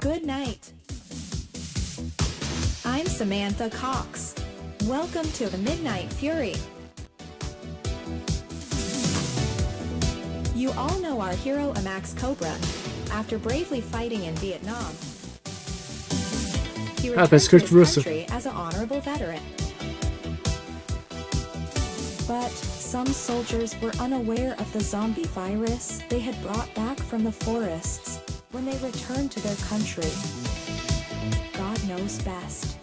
Good night. I'm Samantha Cox. Welcome to the Midnight Fury. You all know our hero Max Cobra. After bravely fighting in Vietnam, he returned to his country as an honorable veteran. But some soldiers were unaware of the zombie virus they had brought back from the forests. When they returned to their country, God knows best.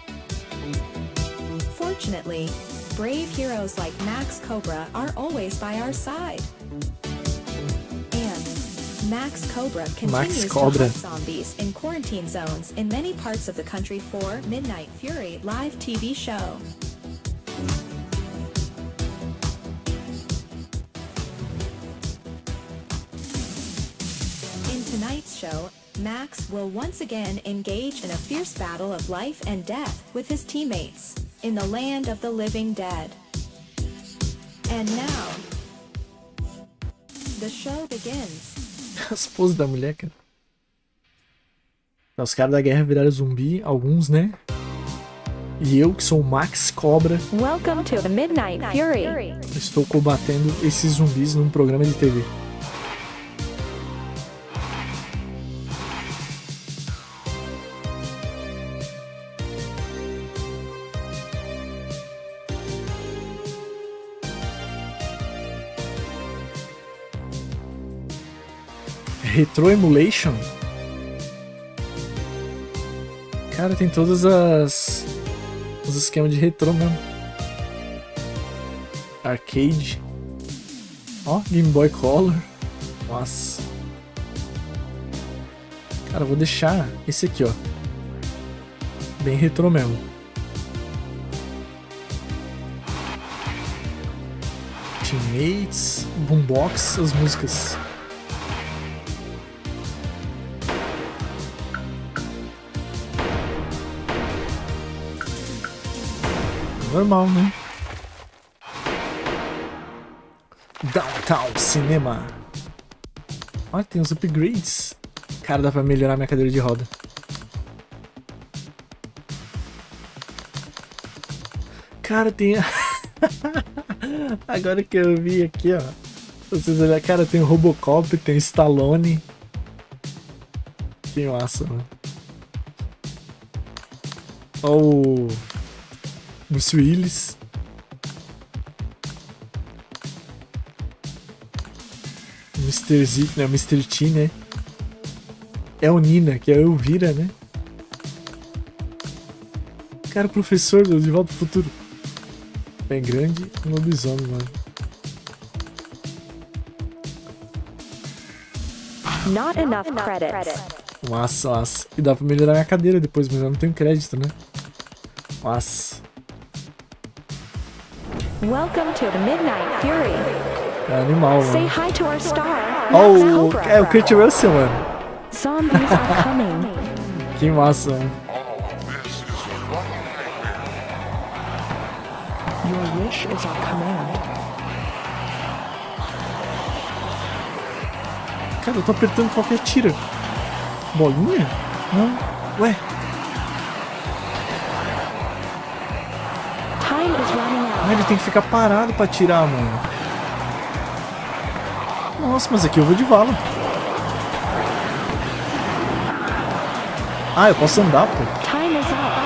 Fortunately, brave heroes like Max Cobra are always by our side. And Max Cobra continues to hunt zombies in quarantine zones in many parts of the country for Midnight Fury live TV show. In tonight's show, Max will once again engage in a fierce battle of life and death with his teammates in the land of the living dead. And now, the show begins. As poses da mulher, cara. Os caras da guerra viraram zumbi, alguns, né? E eu, que sou o Max Cobra, Welcome to the Midnight Fury. Estou combatendo esses zumbis num programa de TV. Retro Emulation? Cara, tem todas os esquemas de retro mesmo. Arcade. Ó, Game Boy Color. Nossa. Cara, eu vou deixar esse aqui, ó. Bem retro mesmo. Teammates, Boombox, as músicas. Normal, né? Downtown Cinema. Olha, tem uns upgrades. Cara, dá pra melhorar minha cadeira de roda. Cara, tem... Agora que eu vi aqui, ó. Vocês olham, cara, tem o Robocop, tem Stallone. Que massa, mano. Ó o... Bruce Willis. Mr. Z, né? Mr. T, né? É o Nina, que é o Elvira, né? Cara, professor do De Volta ao Futuro. Pé grande e lobisomem, mano. Not enough credits. Massa, massa. E dá pra melhorar minha cadeira depois, mas eu não tenho crédito, né? Massa. Welcome to the Midnight Fury. É animal, mano. Say hi to our star. Oh, é o Kurt Russell, mano. Zombies are coming. Que massa, mano. Your wish is our command. Cara, eu tô apertando qualquer tira. Bolinha? Não. Ué. Ah, ele tem que ficar parado pra tirar, mano. Nossa, mas aqui eu vou de vala. Ah, eu posso andar, pô. Time is up.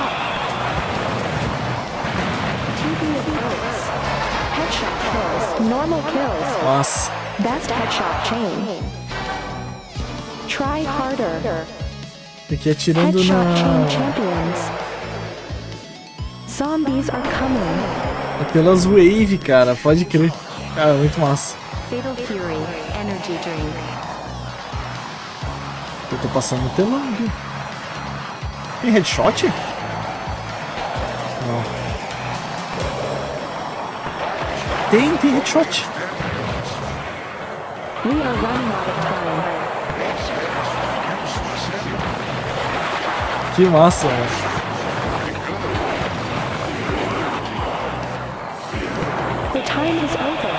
Headshot kills. Normal kills. Nossa. Best headshot chain. Try harder. Tem que ir atirando Headshot chain champions. Zombies are coming. É pelas wave, cara. Pode crer. Cara, muito massa. Fatal Fury Energy Drink. Eu tô passando no telão aqui. Tem headshot? Não. Tem headshot. We are running out of time. Que massa, mano. The time is over.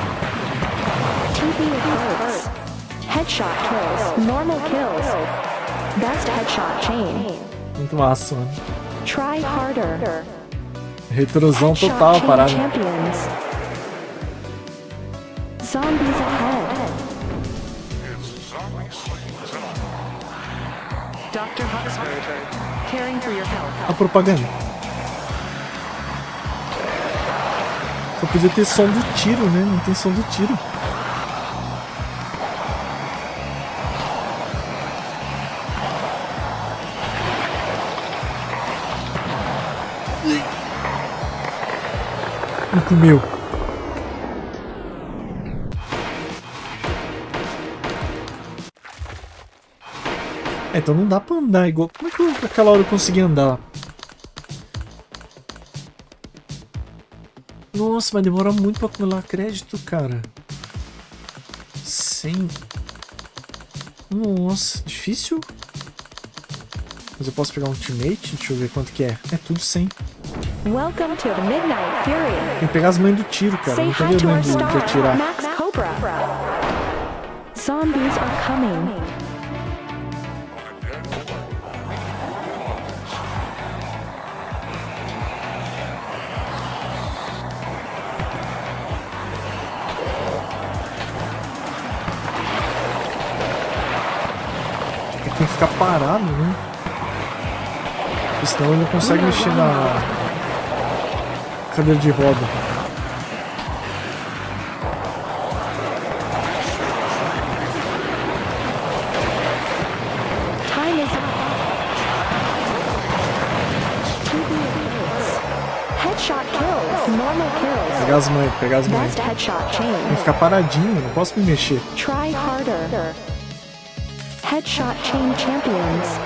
TV hurts. Headshot kills. Normal kills. Best headshot chain. Muito massa, mano. Try harder. Retrosão Headshot total a chain parada. champions. Zombies ahead. Dr. Huxford, caring for your health. A propaganda. Só podia ter som do tiro, né? Não tem som do tiro. Me comeu. Então não dá pra andar igual. Como é que eu, aquela hora eu consegui andar? Nossa, vai demorar muito pra acumular crédito, cara. 100. Nossa, difícil. Mas eu posso pegar um ultimate? Deixa eu ver quanto que é. É tudo 100. Welcome to the Midnight Fury. Tem que pegar as mães do tiro, cara. Say Não tá hi to our vendo de star, atirar. Max Cobra. Zombies are coming. Ele tem que ficar parado, né? Senão ele não consegue mexer na cadeira de roda. Time is up. Headshot kills. Normal kills. Pegar as mães, pegar as mães. Best headshot Tem que chain. ficar paradinho, não posso me mexer. Try harder. Headshot chain champions.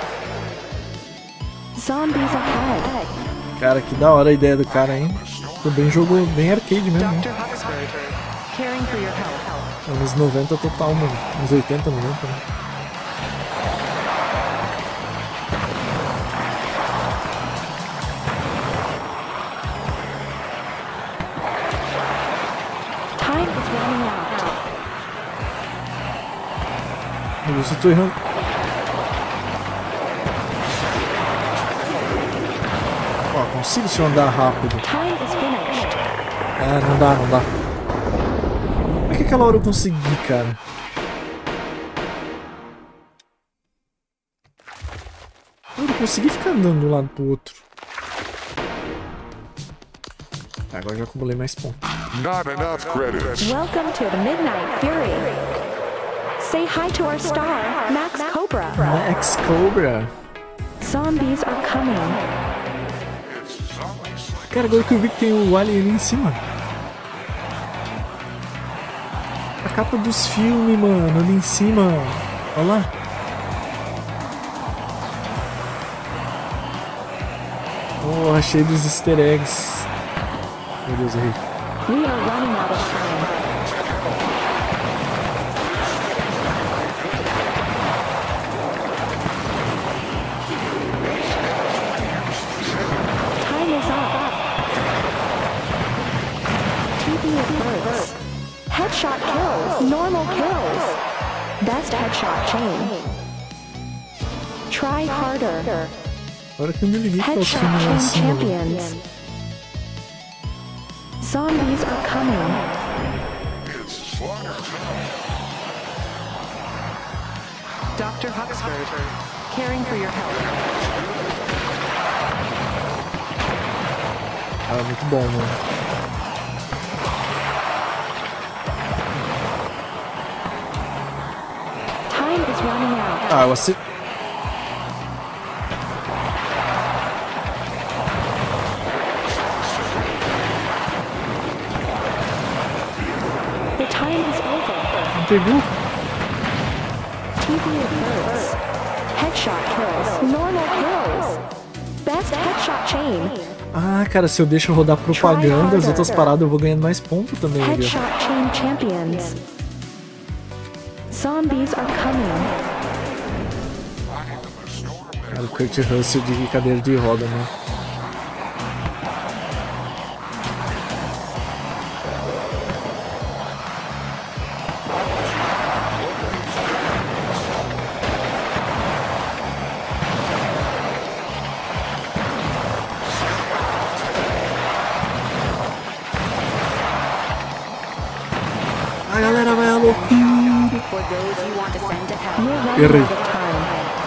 Zombies ahead. Cara, que da hora a ideia do cara, hein? Também jogou bem arcade mesmo, né? Dr. Huxford, caring for your health. Anos 90 total, mano. Uns 80, 90, né? Time is running out. Meu Deus, eu tô errando. Ó, consigo se eu andar rápido. Time is finished. É, não dá, não dá. Por que aquela hora eu consegui, cara? Eu não consegui ficar andando de um lado pro outro. Tá, agora já acumulei mais pontos. Not enough credits. Welcome to the Midnight Fury. Say hi to our star, Max Cobra. Max Cobra. Zombies are coming. Cara, agora que eu vi que tem o Alien ali em cima. A capa dos filmes, mano, ali em cima. Olha lá. Oh, achei dos easter eggs. Meu Deus, errei. We are running out of time. Time is up. TV alerts. Headshot kills. Normal kills. Best headshot chain. Try harder. Agora que eu me liguei que tá os Headshot filmes lá em chain cima, mano. champions. Zombies are coming. Dr. Huxford, caring for your health. Ah, muito bom, mano. Time is running out. Ah, eu acertei. The time is over. Não pegou? TV alerts. Headshot kills. Normal kills. Best headshot chain. Ah, cara, se eu deixo rodar propaganda, as outras paradas eu vou ganhando mais pontos também, viu? Headshot chain champions. Zombies are coming. Cara, o Kurt Russell de cadeira de roda, né? For those you want to send to hell. You're running Errei. out of time.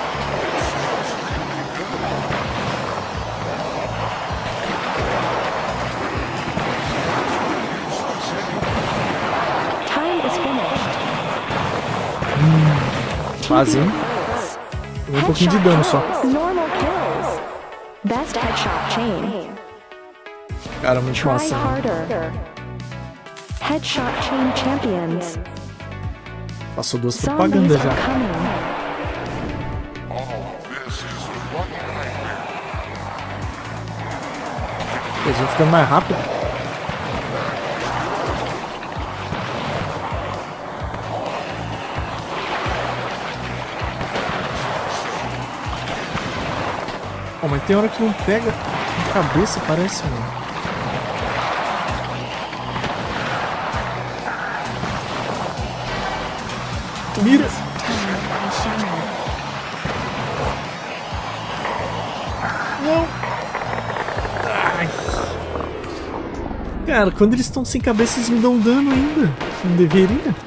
Time is finished. Quase, hein? Um pouquinho de dano só. Normal kills. Best headshot chain. Cara, muito Try massa. harder. Headshot chain champions. Passou duas Zombies propagandas are já. coming. Eles vão ficando mais rápido. Pô, mas tem hora que não pega na cabeça, parece, mano. Mira! Não! Ai. Cara, quando eles estão sem cabeça, eles me dão dano ainda. Não deveria.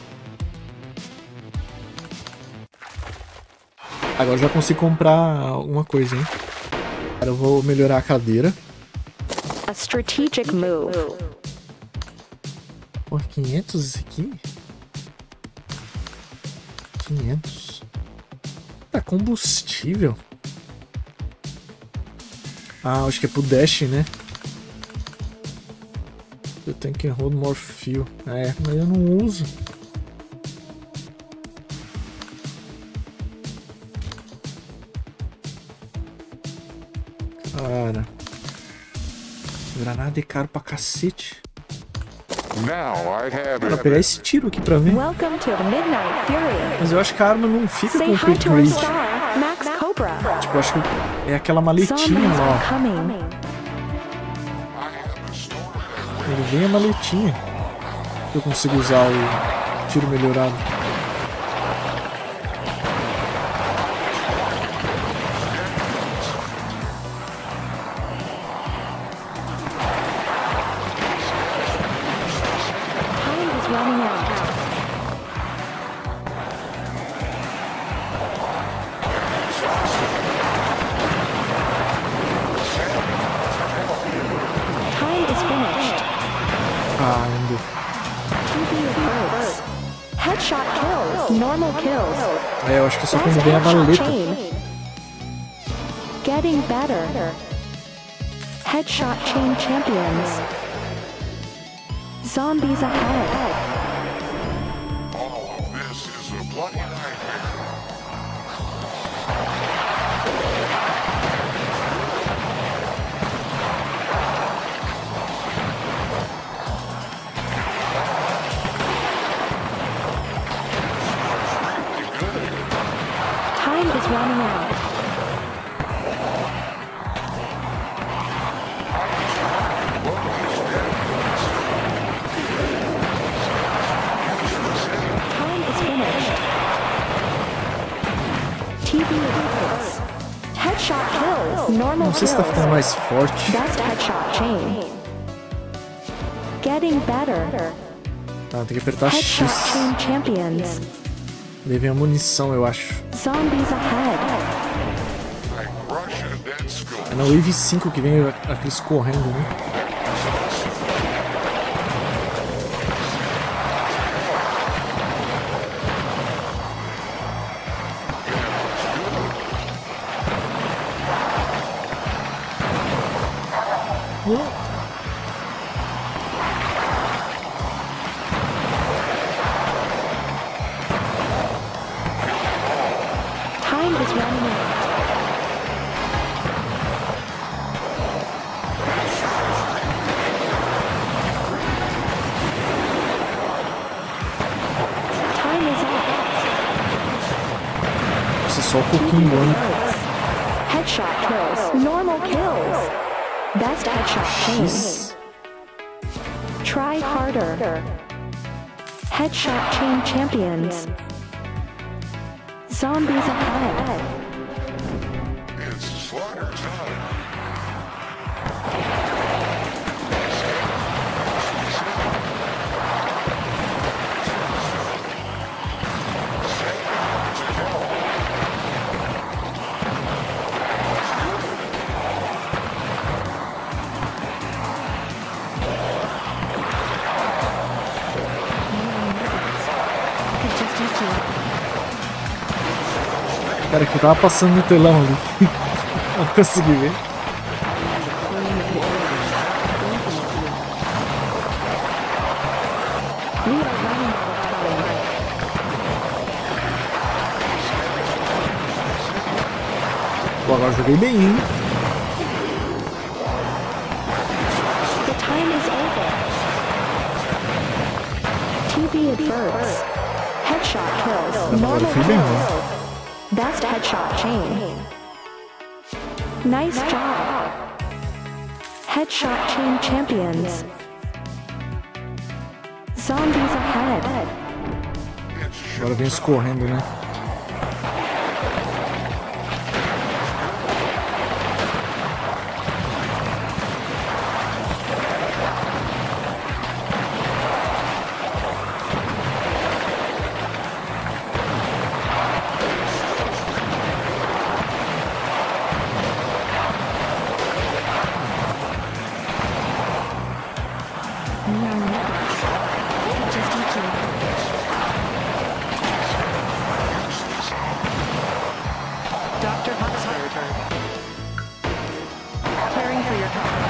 Agora eu já consigo comprar alguma coisa, hein? Cara, eu vou melhorar a cadeira. A strategic move. Pô, 500 esse aqui? 500. Tá, combustível. Ah, acho que é pro dash, né? Eu tenho que hold more fuel. É, mas eu não uso. Cara. Granada é caro pra cacete. Now I have Vou it. pegar esse tiro aqui pra ver. Welcome to Midnight Fury. Mas eu acho que a arma não fica Say com hi to our upgrade. star, Max Cobra. Tipo, eu acho que é aquela maletinha Zombies lá, are ó. coming. Ele vem a maletinha. Que eu consigo usar o tiro melhorado. Time is running out. Time is finished. Ah, ainda. TV reverse. Headshot kills. Normal kills. É, eu acho que só quando Best vem a headshot valeta. chain. Getting better. Headshot chain champions. Zombies ahead. All of this is a bloody nightmare. Time is running out. Time is finished. TV reverse. Headshot kills. Normal Não sei se tá ficando kills. mais forte. Best headshot chain. Getting better. Ah, tem que apertar Headshot X. chain champions. Daí vem a munição, eu acho. Zombies ahead. Like Russia dead school. É na Wave 5 que vem aqueles correndo, né? Time is running out. Time is up. Isso é só um pouquinho, né? Headshot kills. Normal kills. Best headshot chain. X. Try harder. Headshot chain champions. Zombies ahead. It's slaughter time. Cara, que eu tava passando no telão ali. Não consegui ver. Pô, agora eu joguei bem, hein? The time is over. TV adverts. Headshot kills. Agora eu Normal fui bem, né? kills. Best headshot chain. Nice job. Headshot chain champions. Zombies ahead. Agora vem escorrendo, né? Dr. Huxford. Caring for your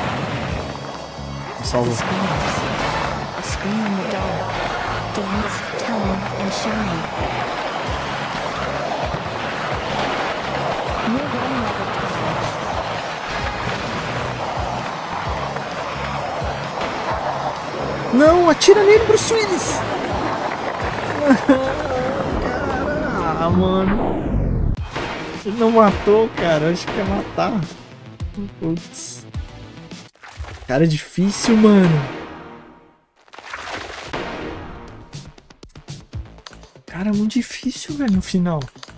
Salvo. A scream in the dark. Dance, tone, and shine. You're running out of time. Não, atira nele, Bruce Willis! Ah, mano. Ele não matou, cara. Acho que ia matar. Putz. Cara, é difícil, mano. Cara, é muito difícil, velho, no final.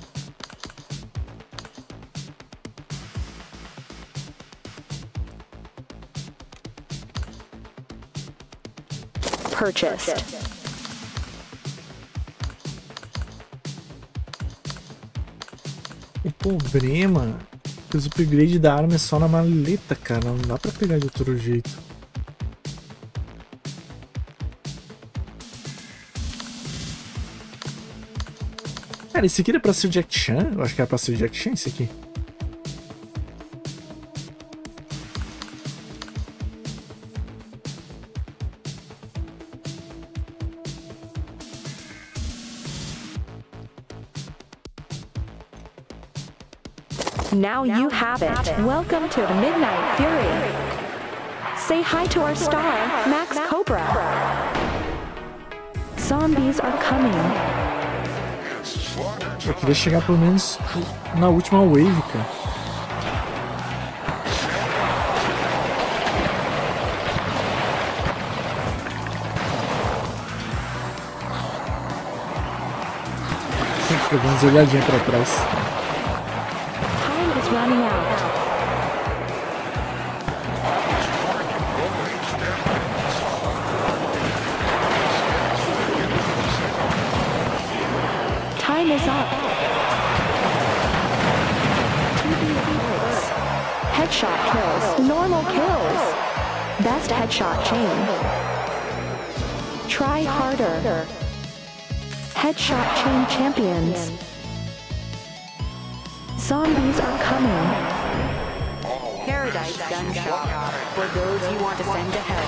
Purchased. O problema é que os upgrades da arma é só na maleta, cara. Não dá pra pegar de outro jeito. Cara, esse aqui era pra ser o Jack Chan? Eu acho que era pra ser o Jack Chan esse aqui. Now you have it. Welcome to the Midnight Fury. Say hi to our star, Max Cobra. Zombies are coming. Eu queria chegar pelo menos na última wave, cara. Tem que pegar umas olhadinhas pra trás. Time is running out. Time is up. Headshot kills. Normal kills. Best headshot chain. Try harder. Headshot chain champions. Zombies are coming. Paradise Gun Shop for those you want to send to hell.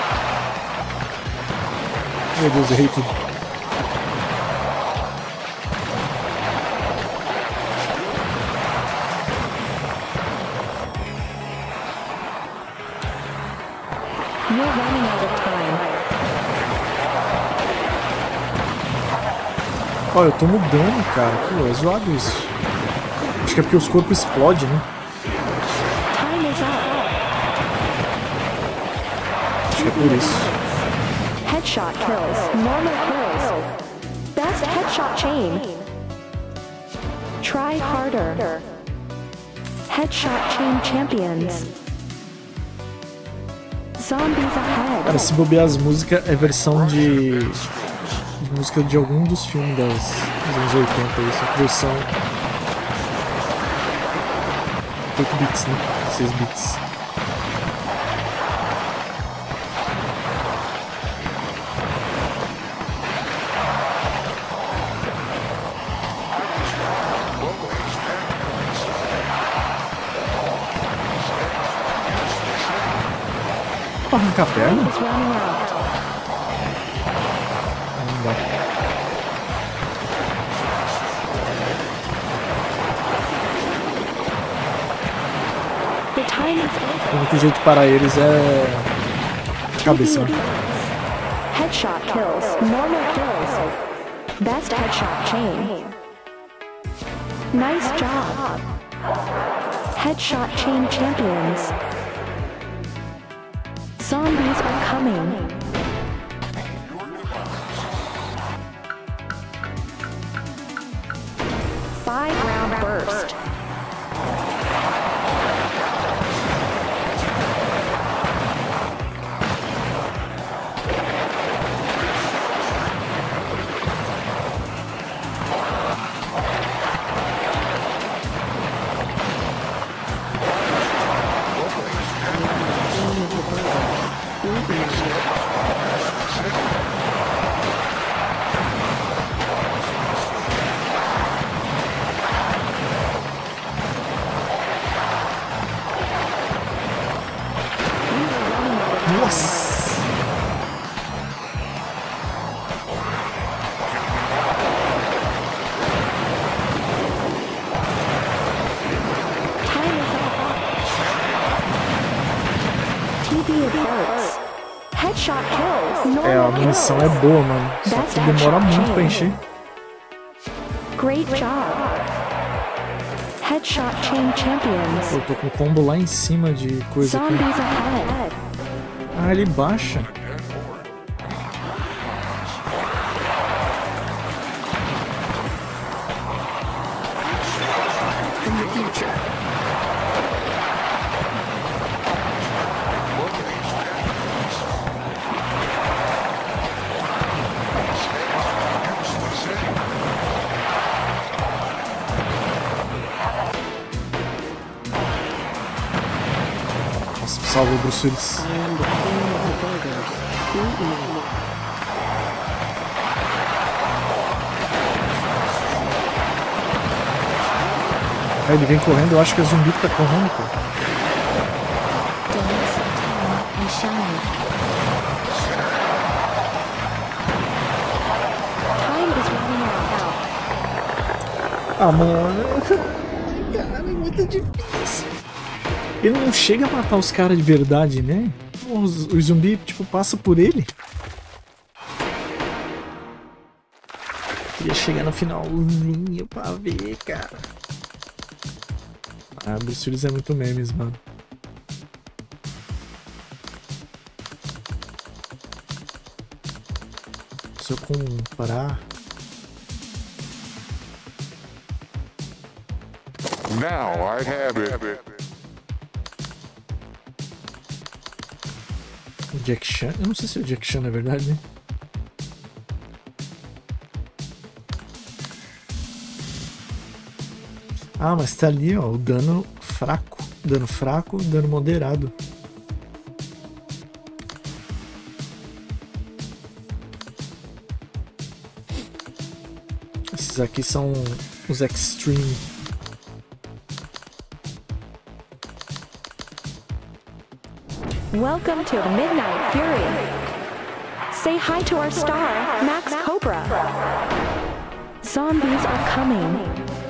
Meu Deus, errei tudo. You're running out of time. Ó, eu tô mudando, cara. Pô, é zoado isso. Acho que é porque os corpos explodem, né? Time is up. Acho que é por isso. Headshot kills. Normal kills. Best headshot chain. Try harder. Headshot chain champions. Zombies Cara, ahead. se bobear as músicas, é versão de música de algum dos filmes dos anos 80, isso é versão 8 bits, né? 6 bits. pra arrancar a perna? Is running out. Não dá. The time is over. O único jeito de parar eles é cabeça, né? Headshot kills. Normal kills. Best headshot chain. Nice job. Headshot chain champions. Zombies are coming. Five-round burst. Nossa! Time is up. TB adverts. Headshot kills. É, a Normal munição é kills. boa, mano. Só que demora muito pra encher. Great job. Headshot chain champions. Eu tô com combo lá em cima de coisa aqui. Zombies ahead. Ah, ele baixa. Nossa, salva o Bruce Willis. Aí ele vem correndo, eu acho que é zumbi que tá correndo, cara. Dance, and shine. Time is running out. Ah, mano. Cara, é muito difícil. Ele não chega a matar os caras de verdade, né? Os zumbis, tipo, passam por ele. Queria chegar no finalzinho pra ver, cara. Ah, Bruce Willis é muito memes, mano. Se eu comparar... Now I have it. O Jack Chan? Eu não sei se é o Jack Chan, na verdade, né? Ah, mas tá ali, ó, o dano fraco. Dano fraco, dano moderado. Esses aqui são os Extreme. Welcome to Midnight Fury. Say hi to our star, Max Cobra. Zombies are coming.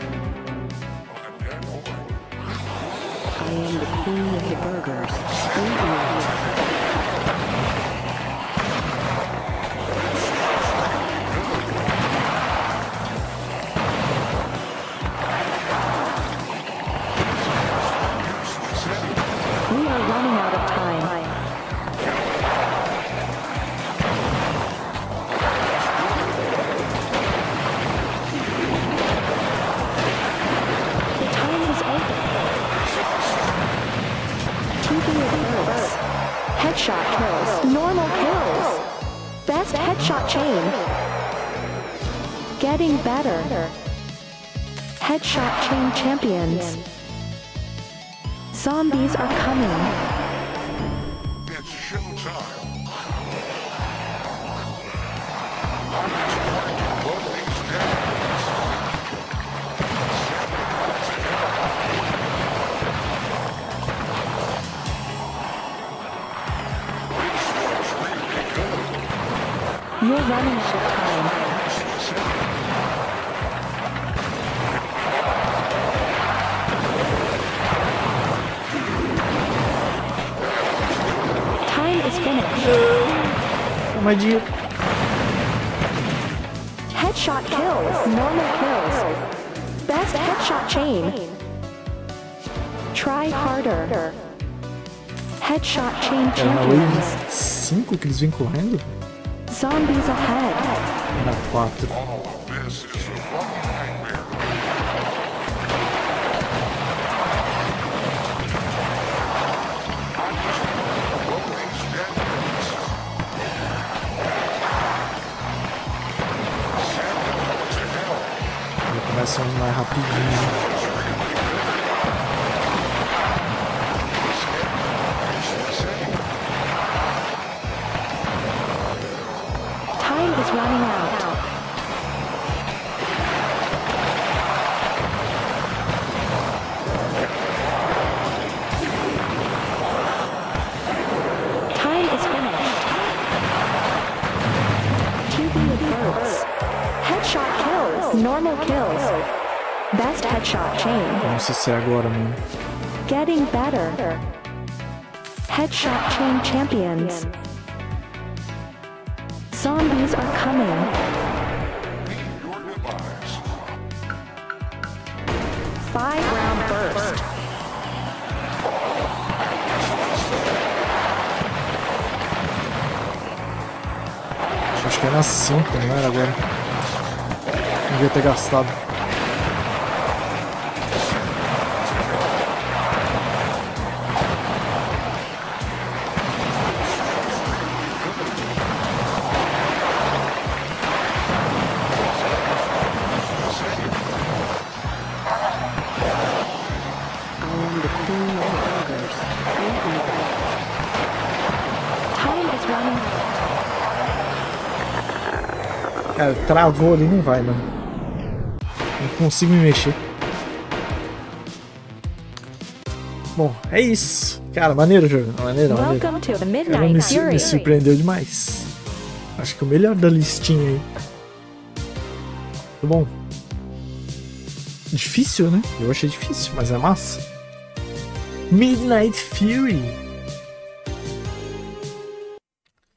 I am the queen of the burgers. We are running out of time. The time is over. TV adverts. Headshot kills. Normal kills. Best headshot chain. Getting better. Headshot chain champions. Zombies are coming. It's showtime. running out of time. Time is finished. Mas de... Headshot kills. Normal kills. Best headshot chain. Try harder. Headshot chain Era na champions. wave 5 que eles vêm correndo? Zombies ahead. Na 4. All of this is a fucking nightmare. Já começam mais rapidinho. Time is running out. Time is finished. TV alerts. Headshot kills. Normal kills. Best headshot chain. Não sei se é agora, mano. Getting better. Headshot chain champions. Zombies are coming. Your demise. 5-round burst. Acho que é na 5, não era agora. Não devia ter gastado. Time is running out. Cara, travou ali, não vai, mano. Não consigo me mexer. Bom, é isso. Cara, maneiro o jogo. Maneiro. Welcome to the Cara, Midnight me Fury. surpreendeu demais. Acho que o melhor da listinha aí. Muito bom. Difícil, né? Eu achei difícil, mas é massa. Midnight Fury.